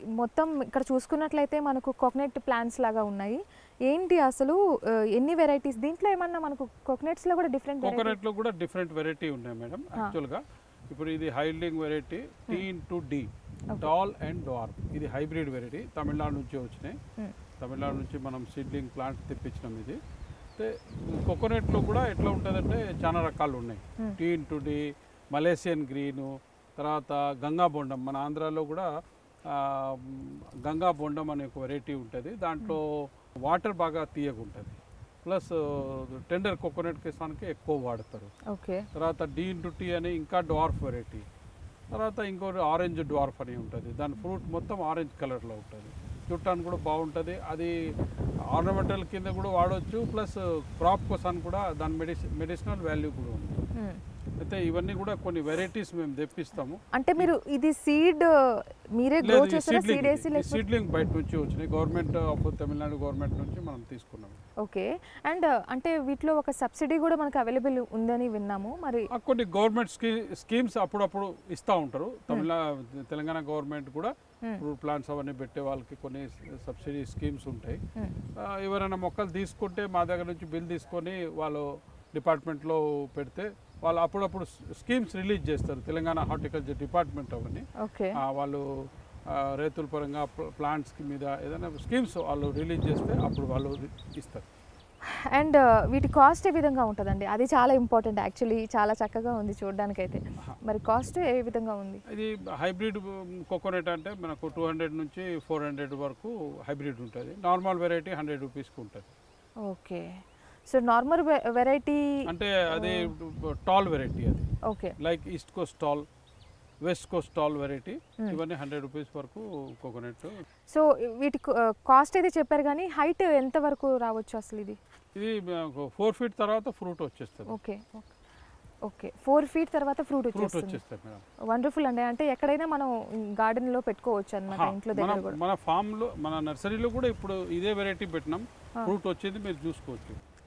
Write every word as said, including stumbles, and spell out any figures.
మొత్తం ఇక్కడ చూసుకున్నట్లయితే మనకు కోకోనట్ ప్లాంట్స్ లాగా ఉన్నాయి. ఏంటి అసలు ఎన్ని వెరైటీస్? దీంట్లో ఏమన్నా మనకు కోకోనట్స్ లో కూడా డిఫరెంట్ కోకోనట్ లో కూడా డిఫరెంట్ వెరైటీ ఉన్నాయి మేడం. యాక్చువల్ గా ఇప్పుడు ఇది హైల్డింగ్ variety T into D, tall and dwarf. ఇది హైబ్రిడ్ వెరైటీ, తమిళనాడు నుంచి వచ్చినాయి. తమిళనాడు నుంచి మనం సీడ్లింగ్ ప్లాంట్ తెప్పించినాం. ఇది అంటే కోకోనట్లో కూడా ఎట్లా ఉంటుందంటే చాలా రకాలు ఉన్నాయి. T into D, Malaysian green, తర్వాత గంగా బొండం. మన ఆంధ్రాలో కూడా గంగా బొండం అనే ఒక వెరైటీ ఉంటుంది. దాంట్లో వాటర్ బాగా తీయగా ఉంటుంది, ప్లస్ టెండర్ కోకోనట్ కేసానికి ఎక్కువ వాడతారు. ఓకే. తర్వాత డి ఇంటూ టీ అని ఇంకా డ్వార్ఫ్ వెరైటీ. తర్వాత ఇంకోటి ఆరెంజ్ డ్వార్ఫ్ అని ఉంటుంది. దాని ఫ్రూట్ మొత్తం ఆరెంజ్ కలర్లో ఉంటుంది, చూడటానికి కూడా బాగుంటుంది. అది ఆర్నమెంటల్ కింద కూడా వాడవచ్చు, ప్లస్ క్రాప్ కోసం కూడా దాని మెడిసి మెడిసినల్ వాల్యూ కూడా ఉంది. అయితే ఇవన్నీ కూడా కొన్ని వెరైటీస్ మేము తెప్పిస్తాము. అంటే మీరు ఇది సీడ్ మీరే గ్రో చేస్తారా? సీడ్ వేసి సీడ్లింగ్ బయట నుంచి వచ్చినాయి, గవర్నమెంట్ ఆఫ్ తమిళనాడు గవర్నమెంట్ నుంచి మనం తీసుకున్నాం. ఓకే. అండ్ అంటే వీటిలో ఒక సబ్సిడీ కూడా మనకు అవైలబుల్ ఉందని విన్నాము. మరి కొన్ని గవర్నమెంట్ స్కీమ్స్ అప్పుడప్పుడు ఇస్తూ ఉంటారు. తమిళ తెలంగాణ గవర్నమెంట్ కూడా ఫ్రూట్ ప్లాంట్స్ అవన్నీ పెట్టే వాళ్ళకి కొన్ని సబ్సిడీ స్కీమ్స్ ఉంటాయి. ఎవరైనా మొక్కలు తీసుకుంటే మా దగ్గర నుంచి బిల్ తీసుకొని వాళ్ళు డిపార్ట్మెంట్లో పెడితే వాళ్ళు అప్పుడప్పుడు స్కీమ్స్ రిలీజ్ చేస్తారు. తెలంగాణ హార్టికల్చర్ డిపార్ట్మెంట్ అవన్నీ వాళ్ళు రైతుల పరంగా ప్లాంట్స్ మీద ఏదైనా స్కీమ్స్ వాళ్ళు రిలీజ్ చేస్తే అప్పుడు వాళ్ళు ఇస్తారు. అండ్ వీటి కాస్ట్ ఏ విధంగా ఉంటుందండి? అది చాలా ఇంపార్టెంట్ యాక్చువల్లీ. చాలా చక్కగా ఉంది చూడడానికైతే. మరి కాస్ట్ ఏ విధంగా ఉంది? ఇది హైబ్రిడ్ కోకోనట్ అంటే మనకు టూ హండ్రెడ్ నుంచి ఫోర్ హండ్రెడ్ వరకు హైబ్రిడ్ ఉంటుంది. నార్మల్ వెరైటీ హండ్రెడ్ రూపీస్కి ఉంటుంది. ఓకే. సో నార్మల్ వెరైటీ అంటే అది టాల్ వెరైటీ. అది okay. Like east coast tall, west coast tall variety. ఇవన్నీ హండ్రెడ్ రూపీస్ వరకు కోకోనట్. సో వీటి కాస్ట్ అయితే చెప్పారు, కానీ హైట్ ఎంత వరకు రావచ్చు అసలు? ఇది ఇది ఫోర్ ఫీట్ తర్వాత ఫ్రూట్ వచ్చేస్తుంది. ఓకే. ఓకే. ఫోర్ ఫీట్ తర్వాత ఫ్రూట్ వచ్చేస్తుంది. వండర్ఫుల్ అండి. అంటే ఎక్కడైనా మనం గార్డెన్ లో పెట్టుకోవచ్చు అన్నమాట, ఇంట్లో దగ్గర కూడా. మన ఫామ్ లో, మన నర్సరీలో కూడా ఇప్పుడు ఇదే వెరైటీ పెట్టినాం. ఫ్రూట్ వచ్చేది మీరు చూసుకోవచ్చు.